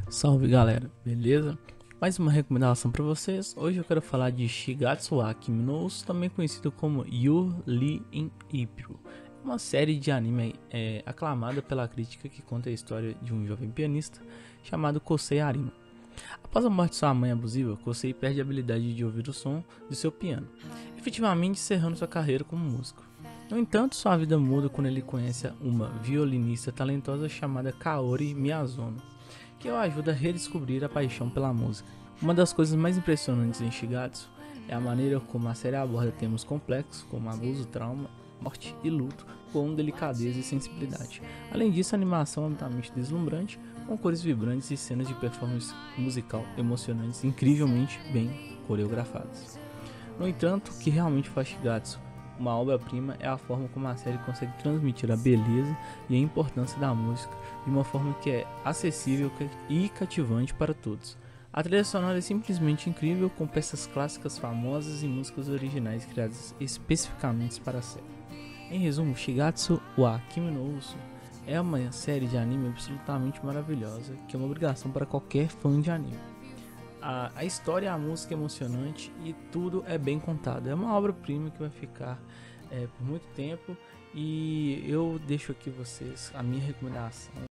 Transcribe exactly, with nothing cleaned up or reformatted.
Salve galera, beleza? Mais uma recomendação para vocês. Hoje eu quero falar de Shigatsu wa Kimi no Uso, também conhecido como You Lee in April. É uma série de anime é, aclamada pela crítica que conta a história de um jovem pianista chamado Kosei Arima. Após a morte de sua mãe abusiva, Kosei perde a habilidade de ouvir o som de seu piano, efetivamente encerrando sua carreira como músico. No entanto, sua vida muda quando ele conhece uma violinista talentosa chamada Kaori Miyazono, que o ajuda a redescobrir a paixão pela música. Uma das coisas mais impressionantes em Shigatsu é a maneira como a série aborda temas complexos como abuso, trauma, morte e luto com delicadeza e sensibilidade. Além disso, a animação é altamente deslumbrante, com cores vibrantes e cenas de performance musical emocionantes incrivelmente bem coreografadas. No entanto, o que realmente faz Shigatsu uma obra-prima é a forma como a série consegue transmitir a beleza e a importância da música de uma forma que é acessível e cativante para todos. A trilha sonora é simplesmente incrível, com peças clássicas famosas e músicas originais criadas especificamente para a série. Em resumo, Shigatsu wa Kimi no Uso é uma série de anime absolutamente maravilhosa, que é uma obrigação para qualquer fã de anime. A, a história, a música é emocionante e tudo é bem contado. É uma obra-prima que vai ficar é, por muito tempo, e eu deixo aqui vocês a minha recomendação